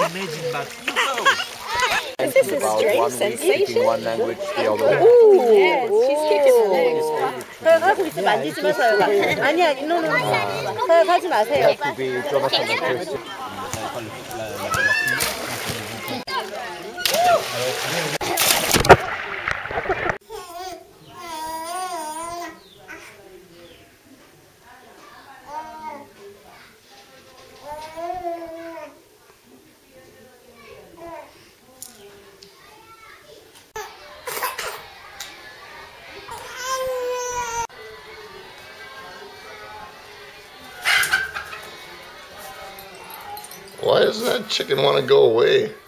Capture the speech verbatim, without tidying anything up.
imagine, but you know. Is this a strange sensation? One language, the other. Ooh, yes, she's kicking her legs. 서야 가고 있으면 만지지 마세요. 아니야, no, no, no. 서야 가지 마세요. To be Jonathan and Christian. Why does that chicken want to go away?